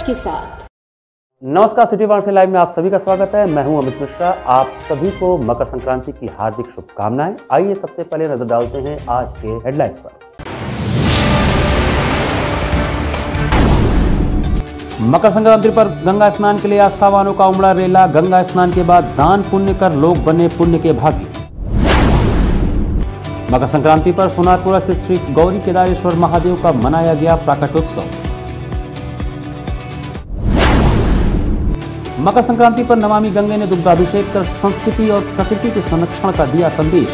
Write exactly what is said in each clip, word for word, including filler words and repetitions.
के साथ। नमस्कार, सिटी वार्ता लाइव में आप सभी का स्वागत है। मैं हूं अमित मिश्रा। आप सभी को मकर संक्रांति की हार्दिक शुभकामनाएं। आइए सबसे पहले नजर डालते हैं आज के हेडलाइंस पर। मकर संक्रांति पर गंगा स्नान के लिए आस्थावानों का उमड़ा रेला। गंगा स्नान के बाद दान पुण्य कर लोग बने पुण्य के भागी। मकर संक्रांति पर सोनारपुर स्थित श्री गौरी केदारेश्वर महादेव का मनाया गया प्राकटोत्सव। मकर संक्रांति पर नमामि गंगे ने दुग्धाभिषेक कर संस्कृति और प्रकृति के संरक्षण का दिया संदेश।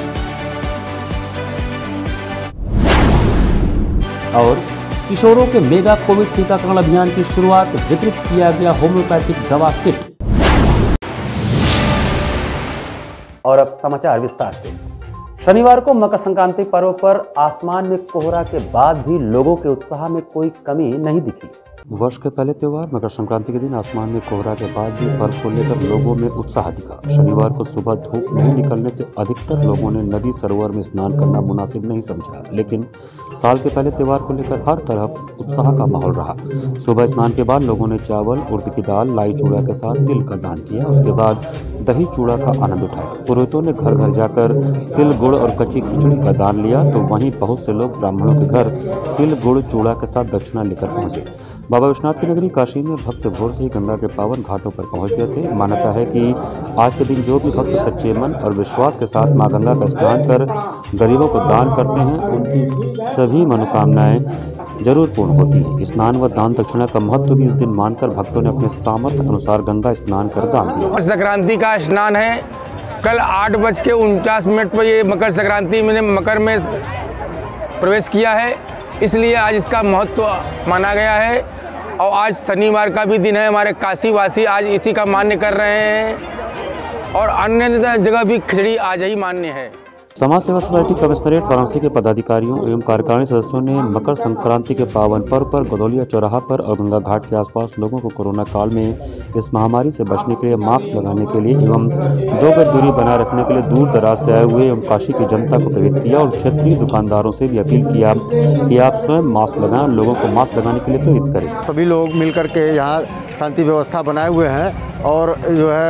और किशोरों के मेगा कोविड टीकाकरण अभियान की शुरुआत, वितरित किया गया होम्योपैथिक दवा किट। और अब समाचार विस्तार से। शनिवार को मकर संक्रांति पर्व पर आसमान में कोहरा के बाद भी लोगों के उत्साह में कोई कमी नहीं दिखी। वर्ष के पहले त्योहार मकर संक्रांति के दिन आसमान में कोहरा के बाद भी पर्व को लेकर लोगों में उत्साह दिखा। शनिवार को सुबह धूप नहीं निकलने से अधिकतर लोगों ने नदी सरोवर में स्नान करना मुनासिब नहीं समझा, लेकिन साल के पहले त्योहार को लेकर हर तरफ उत्साह का माहौल रहा। सुबह स्नान के बाद लोगों ने चावल, उड़द की दाल, लाई चूड़ा के साथ तिल का दान किया। उसके बाद दही चूड़ा का आनंद उठाया। पुरोहितों ने घर घर जाकर तिल, गुड़ और कच्ची खिचड़ी का दान लिया, तो वहीं बहुत से लोग ब्राह्मणों के घर तिल, गुड़, चूड़ा के साथ दक्षिणा लेकर पहुंचे। बाबा विश्वनाथ की नगरी काशी में भक्त भोर से ही गंगा के पावन घाटों पर पहुंच गए थे। मान्यता है कि आज के दिन जो भी भक्त सच्चे मन और विश्वास के साथ मां गंगा का स्नान कर गरीबों को दान करते हैं, उनकी सभी मनोकामनाएं जरूर पूर्ण होती हैं। स्नान व दान दक्षिणा का महत्व भी इस दिन मानकर भक्तों ने अपने सामर्थ्य अनुसार गंगा स्नान कर दान दिया। मकर संक्रांति का स्नान है। कल आठ बज के उनचास मिनट पर ये मकर संक्रांति में मकर में प्रवेश किया है, इसलिए आज इसका महत्व माना गया है। और आज शनिवार का भी दिन है। हमारे काशी वासी आज इसी का मान्य कर रहे हैं और अन्य जगह भी खिचड़ी आज ही मान्य है। समाज सेवा सोसाइटी कमिश्नरेट वाराणसी के पदाधिकारियों एवं कार्यकारिणी सदस्यों ने मकर संक्रांति के पावन पर्व पर गदौलिया चौराहा पर और गंगा घाट के आसपास लोगों को कोरोना काल में इस महामारी से बचने के लिए मास्क लगाने के लिए एवं दो गज दूरी बनाए रखने के लिए दूर दराज से आए हुए एवं काशी की जनता को प्रेरित किया और क्षेत्रीय दुकानदारों से भी अपील किया कि आप स्वयं मास्क लगाएं, लोगों को मास्क लगाने के लिए प्रेरित करें। सभी लोग मिलकर के यहाँ शांति व्यवस्था बनाए हुए हैं और जो है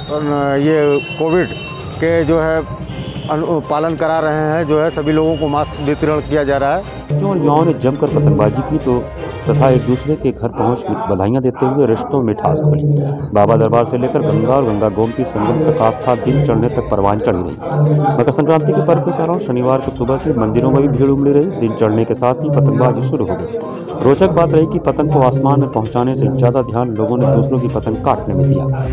ये कोविड के जो है पालन करा रहे हैं। जो है सभी लोगों को मास्क वितरण किया जा रहा है। जो युवाओं ने जमकर पतंगबाजी की तो तथा एक दूसरे के घर पहुंच बधाइयां देते हुए रिश्तों में मिठास खोली। बाबा दरबार से लेकर गंगा और गंगा गोमती संगम तक आस्था दिन चढ़ने तक परवान चढ़ी रही। मकर संक्रांति के पर्व के कारण शनिवार को सुबह से मंदिरों में भी भीड़ उमड़ी रही। दिन चढ़ने के साथ ही पतंगबाजी शुरू हो गई। रोचक बात रही कि पतंग को आसमान में पहुंचाने से ज्यादा ध्यान लोगों ने दूसरों की पतंग काटने में दिया।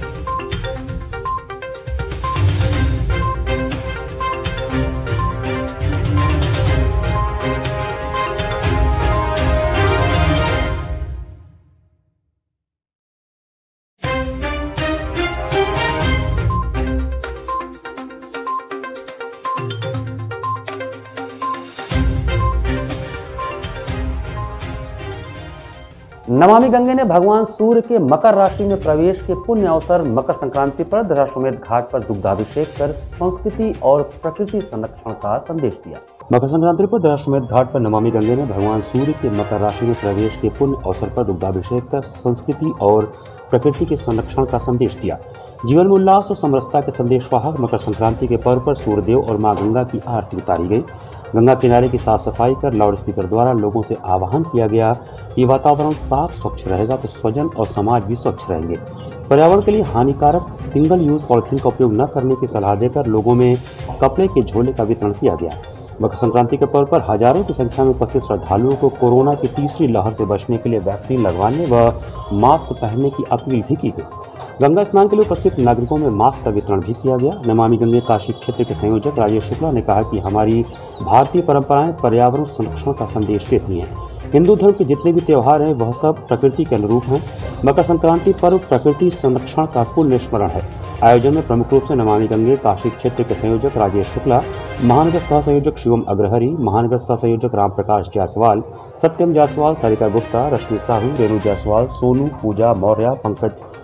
नमामि गंगे ने भगवान सूर्य के मकर राशि में प्रवेश के पुण्य अवसर मकर संक्रांति पर दशाश्वमेध घाट पर दुग्धाभिषेक कर संस्कृति और प्रकृति संरक्षण का संदेश दिया। मकर संक्रांति पर दशाश्वमेध घाट पर नमामि गंगे ने भगवान सूर्य के मकर राशि में प्रवेश के पुण्य अवसर पर दुग्धाभिषेक कर संस्कृति और प्रकृति के संरक्षण का संदेश दिया। जीवन में उल्लास और समरसता के संदेशवाहक मकर संक्रांति के पर्व पर सूर्यदेव और मां गंगा की आरती उतारी गई। गंगा किनारे की साफ सफाई कर लाउड स्पीकर द्वारा लोगों से आह्वान किया गया कि वातावरण साफ स्वच्छ रहेगा तो स्वजन और समाज भी स्वच्छ रहेंगे। पर्यावरण के लिए हानिकारक सिंगल यूज पॉलिथीन का उपयोग न करने की सलाह देकर लोगों में कपड़े के झोले का वितरण किया गया। मकर संक्रांति के पर्व पर हजारों की संख्या में उपस्थित श्रद्धालुओं को कोरोना की तीसरी लहर से बचने के लिए वैक्सीन लगवाने व मास्क पहनने की अपील भी की गई। गंगा स्नान के लिए उपस्थित नागरिकों में मास्क का वितरण भी किया गया। नमामि गंगे काशी क्षेत्र के संयोजक राजेश शुक्ला ने कहा कि हमारी भारतीय परंपराएं पर्यावरण संरक्षण का संदेश देती हैं। हिंदू धर्म के जितने भी त्यौहार हैं वह सब प्रकृति के अनुरूप हैं। मकर संक्रांति पर्व प्रकृति संरक्षण का पुण्य स्मरण है। आयोजन में प्रमुख रूप से नमामि गंगे काशी क्षेत्र के संयोजक राजेश शुक्ला, महानगर सह संयोजक शिवम अग्रहरी, महानगर सह संयोजक राम प्रकाश जायसवाल, सत्यम जायसवाल, सरिता गुप्ता, रश्मि साहू, रेणु जायसवाल, सोनू, पूजा मौर्य, पंकज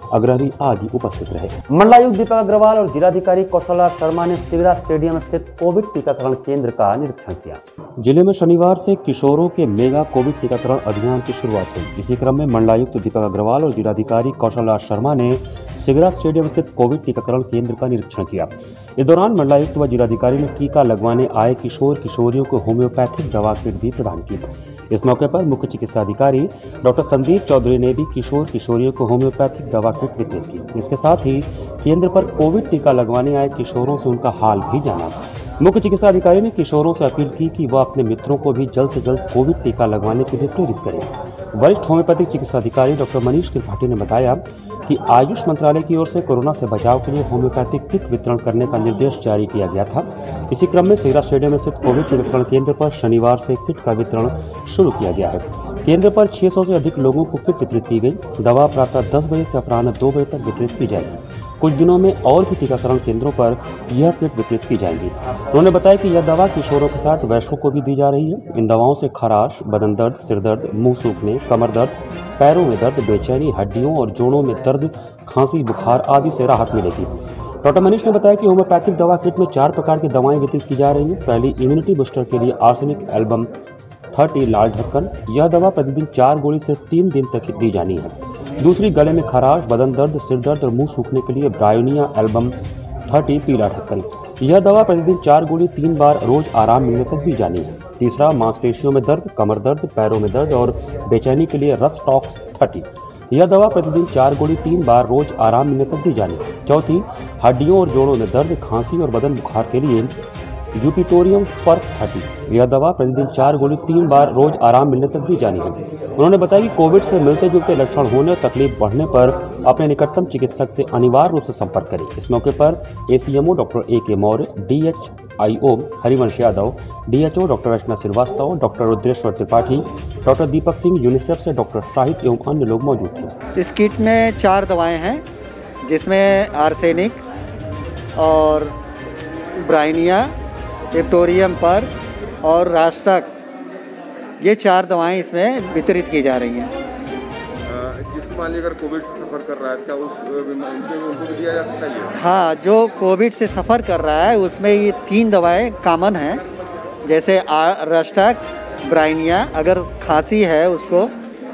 अग्रही आदि उपस्थित रहे। मंडलायुक्त दीपक अग्रवाल और जिलाधिकारी कौशल शर्मा ने सिगरा स्टेडियम स्थित कोविड टीकाकरण केंद्र का निरीक्षण किया। जिले में शनिवार से किशोरों के मेगा कोविड टीकाकरण अभियान की शुरुआत हुई। इसी क्रम में मंडलायुक्त दीपक अग्रवाल और जिलाधिकारी कौशल शर्मा ने सिगरा स्टेडियम स्थित कोविड टीकाकरण केंद्र का निरीक्षण किया। इस दौरान मंडलायुक्त व जिलाधिकारी ने टीका लगवाने आए किशोर किशोरियों को होम्योपैथिक दवा किट भी प्रदान की। इस मौके पर मुख्य चिकित्सा अधिकारी डॉक्टर संदीप चौधरी ने भी किशोर किशोरियों को होम्योपैथिक दवा किट वितरित की। इसके साथ ही केंद्र पर कोविड टीका लगवाने आए किशोरों से उनका हाल भी जाना। मुख्य चिकित्सा अधिकारी ने किशोरों से अपील की कि वह अपने मित्रों को भी जल्द से जल्द कोविड टीका लगवाने के लिए प्रेरित करें। वरिष्ठ होम्योपैथिक चिकित्सा अधिकारी डॉक्टर मनीष त्रिपाठी ने बताया कि आयुष मंत्रालय की ओर से कोरोना से बचाव के लिए होम्योपैथिक किट वितरण करने का निर्देश जारी किया गया था। इसी क्रम में सिगरा स्टेडियम स्थित कोविड टीकाकरण केंद्र पर शनिवार से किट का वितरण शुरू किया गया है। केंद्र पर छह सौ से अधिक लोगों को किट वितरित की गई। दवा प्रातः दस बजे से अपराह्न दो बजे तक वितरित की जाएगी। कुछ दिनों में और भी टीकाकरण केंद्रों पर यह किट वितरित की जाएंगी। उन्होंने बताया कि यह दवा किशोरों के साथ वयस्कों को भी दी जा रही है। इन दवाओं से खराश, बदन दर्द, सिर दर्द, मुंह सूखने, कमर दर्द, पैरों में दर्द, बेचैनी, हड्डियों और जोड़ों में दर्द, खांसी, बुखार आदि से राहत मिलेगी। डॉक्टर मनीष ने बताया कि होम्योपैथिक दवा किट में चार प्रकार की दवाएं वितरित की जा रही हैं। पहली इम्यूनिटी बूस्टर के लिए आर्सेनिक एल्बम तीस लाल ढक्कन। यह दवा प्रतिदिन चार गोली से तीन दिन तक दी जानी है। दूसरी गले में खराश, बदन दर्द, सिर दर्द और मुंह सूखने के लिए ब्रायोनिया एल्बम तीस पीला ढक्कन। यह दवा प्रतिदिन चार गोली तीन बार रोज आराम मिलने तक दी जानी है। तीसरा मांसपेशियों में दर्द, कमर दर्द, पैरों में दर्द और बेचैनी के लिए रसटॉक्स तीस। यह दवा प्रतिदिन चार गोली तीन बार रोज आराम मिलने तक दी जानी है। चौथी हड्डियों और जोड़ों में दर्द, खांसी और बदन बुखार के लिए जुपिटोरियम पर्क तीस। यह दवा प्रतिदिन चार गोली तीन बार रोज आराम मिलने तक दी जानी है। उन्होंने बताया कि कोविड से मिलते जुलते लक्षण होने और तकलीफ बढ़ने पर अपने निकटतम चिकित्सक से अनिवार्य रूप से संपर्क करें। इस मौके पर ACMO doctor A K Maurya, DHIO Harivansh Yadav, DHO doctor Rachna Srivastava, doctor Rudreshwar Tripathi, doctor Deepak Singh, UNICEF से डॉक्टर शाहिद एवं अन्य लोग मौजूद थे। इस किट में चार दवाएं हैं, जिसमें आर्सेनिक और ब्राइनिया, विक्टोरियम पर और रास्टक्स, ये चार दवाएं इसमें वितरित की जा रही हैं। जिसको मान लीजिए अगर कोविड से सफ़र कर रहा है क्या उस उनको उनको भी दिया जा सकता है? हाँ, जो कोविड से सफ़र कर रहा है उसमें ये तीन दवाएं कॉमन हैं, जैसे रास्टक्स, ब्राइनिया, अगर खांसी है उसको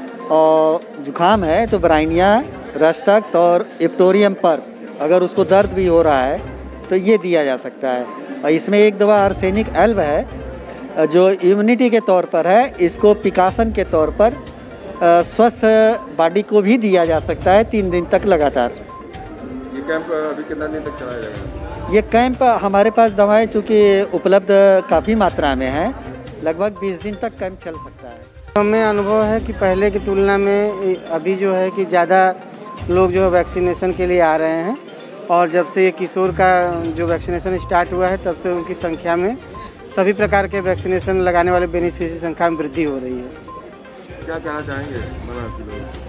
और जुकाम है तो ब्राइनिया, रास्टक्स और विक्टोरियम पर, अगर उसको दर्द भी हो रहा है तो ये दिया जा सकता है। और इसमें एक दवा आर्सेनिक एल्ब है जो इम्यूनिटी के तौर पर है। इसको पिकासन के तौर पर स्वस्थ बॉडी को भी दिया जा सकता है तीन दिन तक लगातार। ये कैंप अभी कितना दिन तक चलाया जाएगा? ये कैंप हमारे पास दवाएं चूँकि उपलब्ध काफ़ी मात्रा में हैं, लगभग बीस दिन तक कैंप चल सकता है। हमें अनुभव है कि पहले की तुलना में अभी जो है कि ज़्यादा लोग जो वैक्सीनेशन के लिए आ रहे हैं, और जब से ये किशोर का जो वैक्सीनेशन स्टार्ट हुआ है तब से उनकी संख्या में सभी प्रकार के वैक्सीनेशन लगाने वाले बेनिफिशियरी संख्या में वृद्धि हो रही है। क्या कहना चाहेंगे बनारसी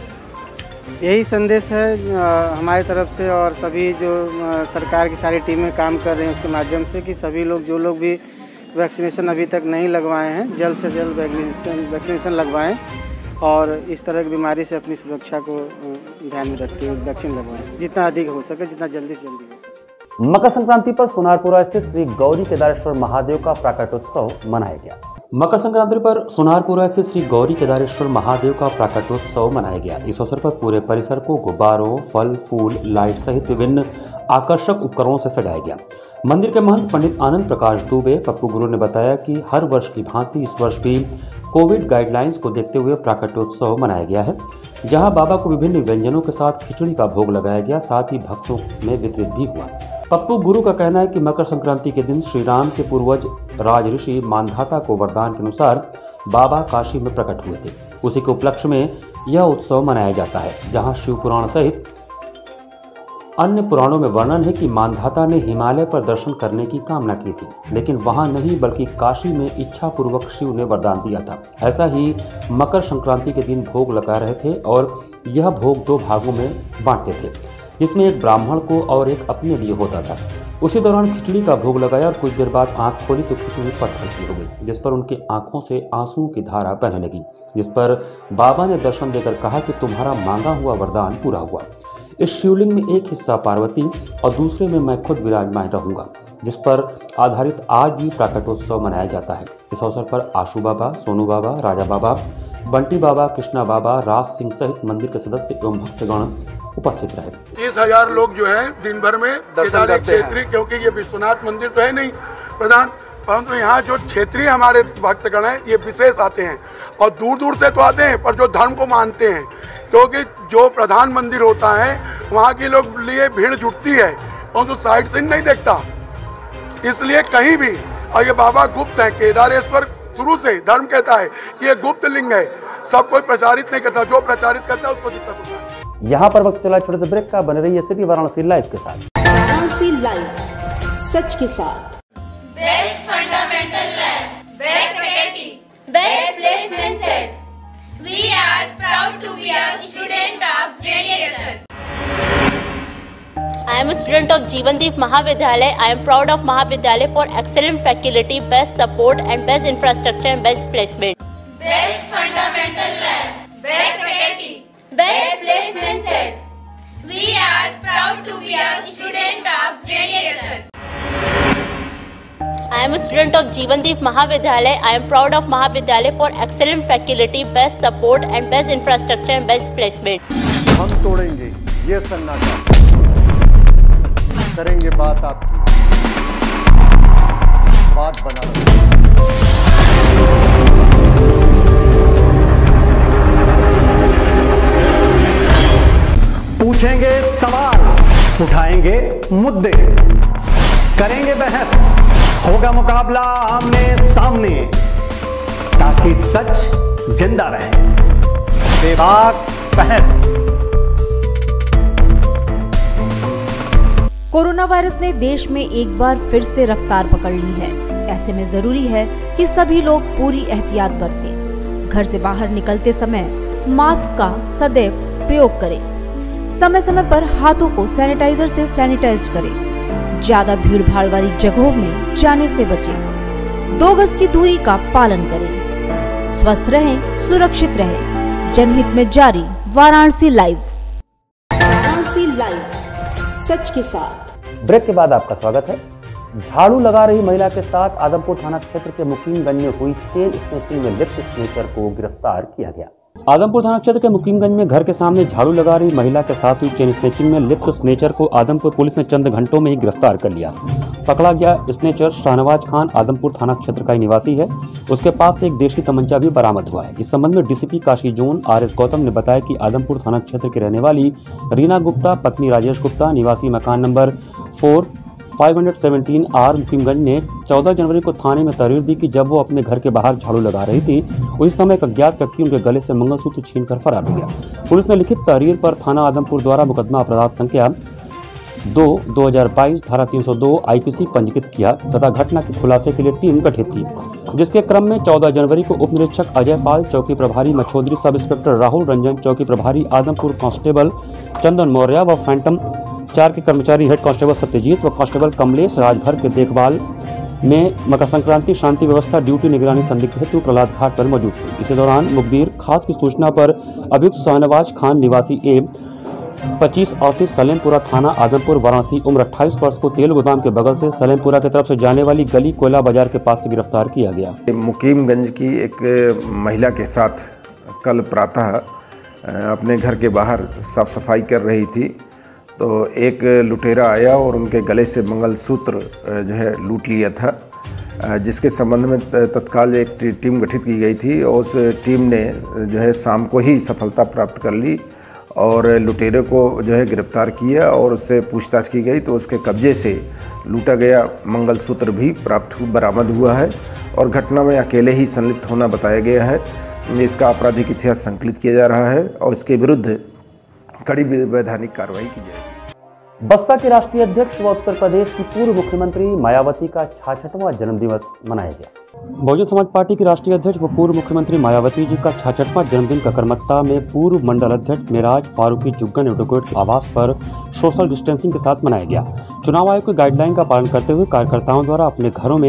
लोग? यही संदेश है हमारी तरफ से और सभी जो सरकार की सारी टीमें काम कर रही हैं उसके माध्यम से कि सभी लोग जो लोग भी वैक्सीनेशन अभी तक नहीं लगवाए हैं जल्द से जल्द वैक्सीनेशन वैक्सीनेशन लगवाएं और इस तरह की बीमारी से अपनी सुरक्षा को ध्यान में रखते हुए वैक्सीन लगवाएं, जितना अधिक हो सके, जितना जल्दी से जल्दी हो सके। मकर संक्रांति पर सोनारपुरा स्थित श्री गौरी केदारेश्वर महादेव का प्राकटोत्सव मनाया गया। मकर संक्रांति पर सोनारपुरा स्थित श्री गौरी केदारेश्वर महादेव का प्राकटोत्सव मनाया गया। इस अवसर पर पूरे परिसर को गुब्बारों, फल, फूल, लाइट सहित विभिन्न आकर्षक उपकरणों से सजाया गया। मंदिर के महंत पंडित आनंद प्रकाश दुबे पप्पू गुरु ने बताया कि हर वर्ष की भांति इस वर्ष भी कोविड गाइडलाइंस को देखते हुए प्राकटोत्सव मनाया गया है, जहां बाबा को विभिन्न व्यंजनों के साथ खिचड़ी का भोग लगाया गया, साथ ही भक्तों में वितरित भी हुआ। पप्पू गुरु का कहना है कि मकर संक्रांति के दिन श्री राम के पूर्वज राज ऋषि मानधाता को वरदान के अनुसार बाबा काशी में प्रकट हुए थे। उसी के उपलक्ष्य में यह उत्सव मनाया जाता है, जहां शिव पुराण सहित अन्य पुराणों में वर्णन है कि मानधाता ने हिमालय पर दर्शन करने की कामना की थी, लेकिन वहां नहीं बल्कि काशी में इच्छा पूर्वक शिव ने वरदान दिया था। ऐसा ही मकर संक्रांति के दिन भोग लगा रहे थे और यह भोग दो भागों में बांटते थे, जिसमें एक ब्राह्मण को और एक अपने लिए होता था। उसी दौरान खिचड़ी का भोग लगाया और कुछ देर बाद आंख खोली तो खिचड़ी पत्थर की हो गई, जिस पर उनके आंखों से आंसुओं की धारा बहने लगी, जिस पर बाबा ने दर्शन देकर कहा कि तुम्हारा मांगा हुआ वरदान पूरा हुआ। इस शिवलिंग में एक हिस्सा पार्वती और दूसरे में मैं खुद विराजमान रहूंगा, जिस पर आधारित आज भी प्राकटोत्सव मनाया जाता है। इस अवसर पर आशू बाबा, सोनू बाबा, राजा बाबा, बंटी बाबा, कृष्णा बाबा, राज सिंह सहित मंदिर के सदस्य एवं भक्तगण उपस्थित रहे। तीस हजार लोग जो है दिन भर में दर्शन करते हैं, क्योंकि ये विश्वनाथ मंदिर तो है नहीं प्रधान, परंतु यहाँ जो क्षेत्रीय हमारे भक्तगण हैं ये विशेष आते हैं और दूर दूर से तो आते हैं, पर जो धर्म को मानते हैं, क्योंकि जो प्रधान मंदिर होता है वहाँ के लोग लिए भीड़ जुटती है, परंतु साइड सीन नहीं देखता, इसलिए कहीं भी। और ये बाबा गुप्त है, केदारेश्वर शुरू से धर्म कहता है कि ये गुप्त लिंग है, सब कोई प्रचारित नहीं करता, जो प्रचारित करता है उसको दिक्कत होता है। यहाँ पर वक्त चला छोटे से ब्रेक का, बने रहिए सिटी वाराणसी लाइव के साथ। वाराणसी लाइव, सच के साथ। Best fundamental lab, best faculty, best placement set. We are proud to be a student of J D S S. I am a student of Jeevandeep Mahavidyalaya. I am proud of Mahavidyalaya for excellent faculty, best support and best infrastructure and best placement. Best fundamental lab, best faculty, best placement set. We are proud to be a student of J D S S. I am a student of Jeevandeep Mahavidyalaya. I am proud of Mahavidyalaya for excellent faculty, best support and best infrastructure and best placement. हम तोड़ेंगे ये सन्नाटा, करेंगे बात आपकी, बात बना पूछेंगे सवाल, उठाएंगे मुद्दे, करेंगे बहस, होगा मुकाबला आमने सामने, ताकि सच जिंदा रहे। बेबाक बहस। कोरोना वायरस ने देश में एक बार फिर से रफ्तार पकड़ ली है। ऐसे में जरूरी है कि सभी लोग पूरी एहतियात बरतें। घर से बाहर निकलते समय मास्क का सदैव प्रयोग करें। समय समय पर हाथों को सैनिटाइजर से सैनिटाइज करें। ज्यादा भीड़ भाड़ वाली जगहों में जाने से बचें। दो गज की दूरी का पालन करें। स्वस्थ रहें, सुरक्षित रहें। जनहित में जारी वाराणसी लाइव। वाराणसी लाइव, सच के साथ। ब्रेक के बाद आपका स्वागत है। झाड़ू लगा रही महिला के साथ आदमपुर थाना क्षेत्र के मुकीमगंज में हुई चेन स्नैचिंग में लिप्त स्नैचर को गिरफ्तार किया गया। आदमपुर थाना क्षेत्र के मुकीमगंज में घर के सामने झाड़ू लगा रही महिला के साथ हुई चेन स्नैचिंग में लिप्त स्नैचर को आदमपुर पुलिस ने चंद घंटों में ही गिरफ्तार कर लिया। पकड़ा गया स्नैचर शाहनवाज खान आदमपुर थाना क्षेत्र का निवासी है। उसके पास से एक देशी तमंचा भी बरामद हुआ है। इस संबंध में DCP Kashi zone R S Gautam ने बताया कि आदमपुर थाना क्षेत्र की रहने वाली रीना गुप्ता पत्नी राजेश गुप्ता निवासी मकान number four five hundred seventeen R Mukimganj ने चौदह जनवरी को थाने में तहरीर दी कि जब वो अपने घर के बाहर झाड़ू लगा रही थी, उसी समय एक अज्ञात व्यक्ति उनके गले से मंगलसूत्र छीनकर फरार हो गया। पुलिस ने लिखित तहरीर पर थाना आदमपुर द्वारा मुकदमा अपराध संख्या दो दो हजार बाईस धारा तीन सौ दो आईपीसी पंजीकृत किया तथा घटना के खुलासे के लिए टीम गठित की, जिसके क्रम में चौदह जनवरी को उप निरीक्षक अजय पाल, चौकी प्रभारी मछोदरी, सब इंस्पेक्टर राहुल रंजन, चौकी प्रभारी आदमपुर कांस्टेबल चंदन मौर्य व फैंटम चार के कर्मचारी हेड कांस्टेबल सत्यजीत व कांस्टेबल कमलेश राजभर के देखभाल में मकर संक्रांति शांति व्यवस्था ड्यूटी निगरानी संदिग्ध हेतु प्रहलाद घाट पर मौजूद थे। इसी दौरान मुखबिर खास की सूचना पर अभियुक्त शाहनवाज खान निवासी ए पच्चीस अड़तीस सलेमपुरा थाना आदमपुर वाराणसी उम्र अट्ठाईस वर्ष को तेल गोदाम के बगल से सलेमपुरा की तरफ से जाने वाली गली कोयला बाजार के पास से गिरफ्तार किया गया। मुकीमगंज की एक महिला के साथ कल प्रातः अपने घर के बाहर साफ सफाई कर रही थी तो एक लुटेरा आया और उनके गले से मंगलसूत्र जो है लूट लिया था, जिसके संबंध में तत्काल एक टीम गठित की गई थी और उस टीम ने जो है शाम को ही सफलता प्राप्त कर ली और लुटेरे को जो है गिरफ्तार किया और उससे पूछताछ की गई तो उसके कब्जे से लूटा गया मंगलसूत्र भी प्राप्त बरामद हुआ है और घटना में अकेले ही संलिप्त होना बताया गया है। इसका आपराधिक इतिहास संकलित किया जा रहा है और इसके विरुद्ध कड़ी वैधानिक कार्रवाई की जाएगी। बसपा के राष्ट्रीय अध्यक्ष व उत्तर प्रदेश की पूर्व मुख्यमंत्री मायावती का छाछठवां जन्मदिवस मनाया गया। बहुजन समाज पार्टी की राष्ट्रीय अध्यक्ष व पूर्व मुख्यमंत्री मायावती जी का छाछठवां जन्मदिन का करमत्ता में पूर्व मंडल अध्यक्ष मेराज फारूकी जुग्गन एडवोकेट आवास पर सोशल डिस्टेंसिंग के साथ मनाया गया। चुनाव आयोग की गाइडलाइन का पालन करते हुए कार्यकर्ताओं द्वारा अपने घरों में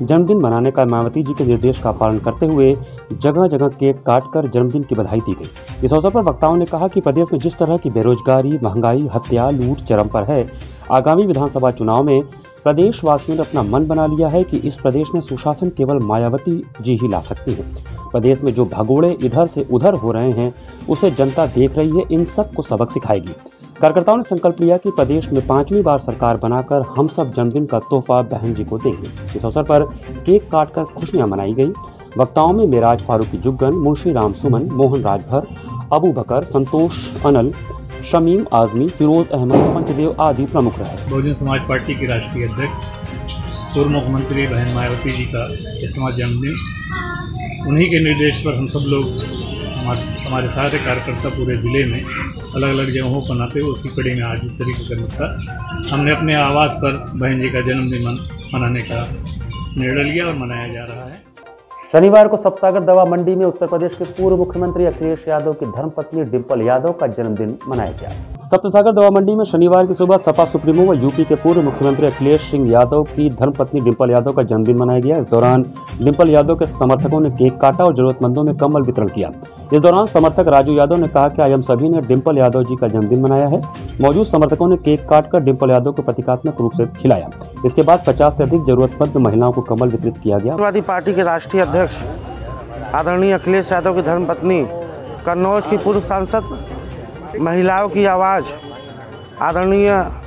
जन्मदिन मनाने का मायावती जी के निर्देश का पालन करते हुए जगह जगह केक काटकर जन्मदिन की बधाई दी गई। इस अवसर पर वक्ताओं ने कहा कि प्रदेश में जिस तरह की बेरोजगारी, महंगाई, हत्या, लूट चरम पर है, आगामी विधानसभा चुनाव में प्रदेशवासियों ने अपना मन बना लिया है कि इस प्रदेश में सुशासन केवल मायावती जी ही ला सकती है। प्रदेश में जो भगोड़े इधर से उधर हो रहे हैं उसे जनता देख रही है, इन सबको सबक सिखाएगी। कार्यकर्ताओं ने संकल्प लिया कि प्रदेश में पांचवी बार सरकार बनाकर हम सब जन्मदिन का तोहफा बहन जी को देंगे। इस अवसर पर केक काटकर खुशियां मनाई गई। वक्ताओं में मेराज फारूकी जुग्गन, मुंशी राम सुमन, मोहन राजभर, अबू बकर, संतोष अनल, शमीम आजमी, फिरोज अहमद, पंचदेव आदि प्रमुख रहे। बहुजन समाज पार्टी की राष्ट्रीय अध्यक्ष पूर्व मुख्यमंत्री बहन मायावती जी का छठवां जन्मदिन, उन्हीं के निर्देश पर हम सब लोग, हमारे सारे कार्यकर्ता पूरे ज़िले में अलग अलग जगहों पर मनाते हुए उसकी कड़ी में आज उत्तरी का हमने अपने आवास पर बहन जी का जन्मदिन मनाने का निर्णय लिया और मनाया जा रहा है। शनिवार को सपसागर दवा मंडी में उत्तर प्रदेश के पूर्व मुख्यमंत्री अखिलेश यादव की धर्मपत्नी डिंपल यादव का जन्मदिन मनाया गया। सप्तसागर दवा मंडी में शनिवार की सुबह सपा सुप्रीमो व यूपी के पूर्व मुख्यमंत्री अखिलेश सिंह यादव की धर्मपत्नी डिंपल यादव का जन्मदिन मनाया गया। इस दौरान डिंपल यादव के समर्थकों ने केक काटा और जरूरतमंदों में कंबल वितरण किया। इस दौरान समर्थक राजू यादव ने कहा कि आज हम सभी ने डिंपल यादव जी का जन्मदिन मनाया है। मौजूद समर्थकों ने केक काटकर डिंपल यादव को प्रतीकात्मक रूप से खिलाया। इसके बाद पचास से अधिक जरूरतमंद महिलाओं को कंबल वितरित किया गया। समाजवादी पार्टी के राष्ट्रीय अध्यक्ष आदरणीय अखिलेश यादव की धर्मपत्नी, कन्नौज की पूर्व सांसद, महिलाओं की आवाज़ आदरणीय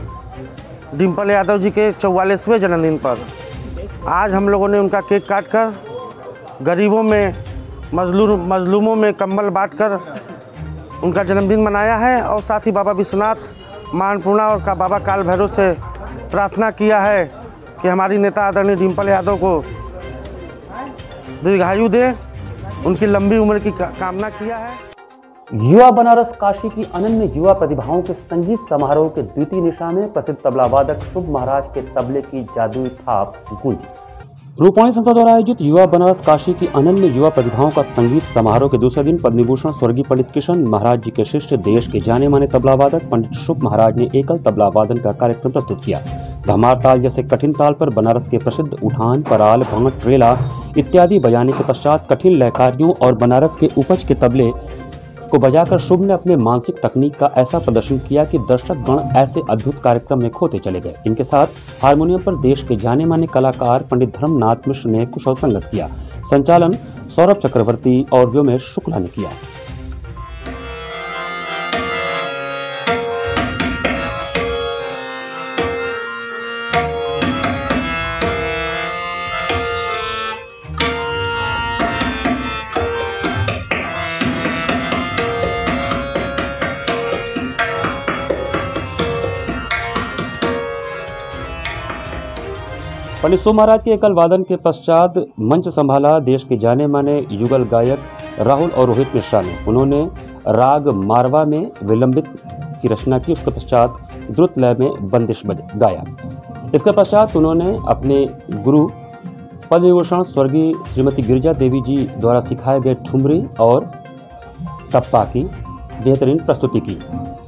डिंपल यादव जी के चौवालीसवें जन्मदिन पर आज हम लोगों ने उनका केक काटकर गरीबों में, मजलूम मजलूमों में कंबल बांटकर उनका जन्मदिन मनाया है। और साथ ही बाबा विश्वनाथ, मां अन्नपूर्णा और का बाबा काल भैरव से प्रार्थना किया है कि हमारी नेता आदरणीय डिंपल यादव को दीर्घायु दे, उनकी लंबी उम्र की का, कामना किया है। युवा बनारस काशी की अनन्य युवा प्रतिभाओं के संगीत समारोह के द्वितीय निशा में प्रसिद्ध तबला वादक शुभ महाराज के तबले की जादुई थाप गूंजी। रूपवाणी संस्था द्वारा आयोजित युवा बनारस काशी की अनन्य युवा प्रतिभाओं का संगीत समारोह के दूसरे दिन पद्मविभूषण स्वर्गीय पंडित किशन महाराज जी के शिष्य, देश के जाने माने तबला वादक पंडित शुभ महाराज ने एकल तबला वादन का कार्यक्रम प्रस्तुत किया। धमार ताल जैसे कठिन ताल पर बनारस के प्रसिद्ध उठान, पराल, भांट, रेला इत्यादि बजाने के पश्चात कठिन लयकारियों और बनारस के उपज के तबले को बजाकर शुभ ने अपने मानसिक तकनीक का ऐसा प्रदर्शन किया कि दर्शक गण ऐसे अद्भुत कार्यक्रम में खोते चले गए। इनके साथ हारमोनियम पर देश के जाने माने कलाकार पंडित धर्मनाथ मिश्र ने कुशल संगत किया। संचालन सौरभ चक्रवर्ती और व्योमेश शुक्ला ने किया। पंडित शुभ महाराज के एकल वादन के पश्चात मंच संभाला देश के जाने माने युगल गायक राहुल और रोहित मिश्रा ने। उन्होंने राग मारवा में विलंबित की रचना की। उसके पश्चात द्रुत लय में बंदिश गाया। इसके पश्चात उन्होंने अपने गुरु पद्मविभूषण स्वर्गीय श्रीमती गिरिजा देवी जी द्वारा सिखाए गए ठुमरी और टप्पा की बेहतरीन प्रस्तुति की।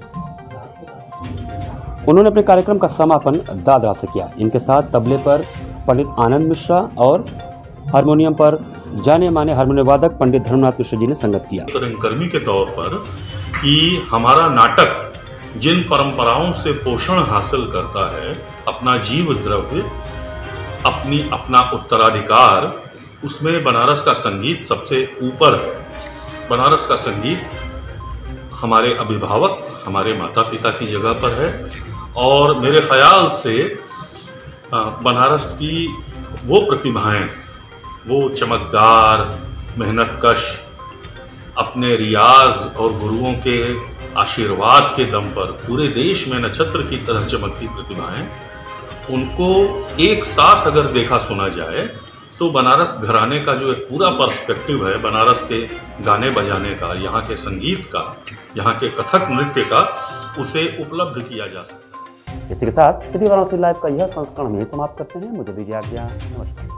उन्होंने अपने कार्यक्रम का समापन दादरा से किया। इनके साथ तबले पर पंडित आनंद मिश्रा और हारमोनियम पर जाने माने हारमोनियम वादक पंडित धर्मनाथ मिश्र जी ने संगत किया। कर्मी के तौर पर कि हमारा नाटक जिन परंपराओं से पोषण हासिल करता है, अपना जीव द्रव्य, अपनी अपना उत्तराधिकार, उसमें बनारस का संगीत सबसे ऊपर है। बनारस का संगीत हमारे अभिभावक, हमारे माता पिता की जगह पर है और मेरे ख्याल से बनारस की वो प्रतिभाएं, वो चमकदार, मेहनतकश, अपने रियाज और गुरुओं के आशीर्वाद के दम पर पूरे देश में नक्षत्र की तरह चमकती प्रतिभाएं, उनको एक साथ अगर देखा सुना जाए तो बनारस घराने का जो एक पूरा पर्सपेक्टिव है, बनारस के गाने बजाने का, यहाँ के संगीत का, यहाँ के कथक नृत्य का, उसे उपलब्ध किया जा सकता है। इसी के साथ सिटी वाराणसी लाइव का यह संस्करण में समाप्त करते हैं। मुझे दीजिए आज्ञा। नमस्कार।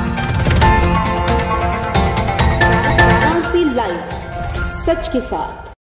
वाराणसी लाइव, सच के साथ।